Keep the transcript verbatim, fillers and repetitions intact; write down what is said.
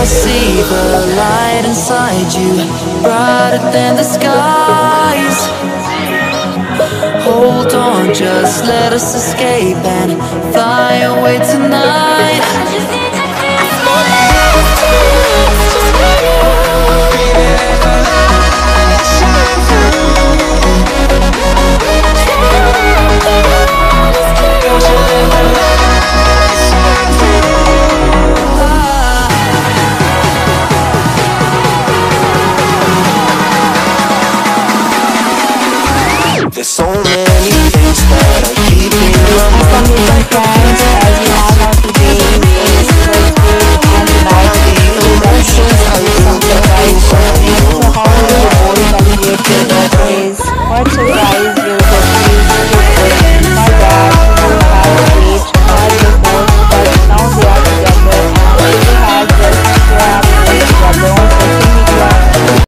see the light inside you, brighter than the skies. Hold on, just let us escape and fly away tonight.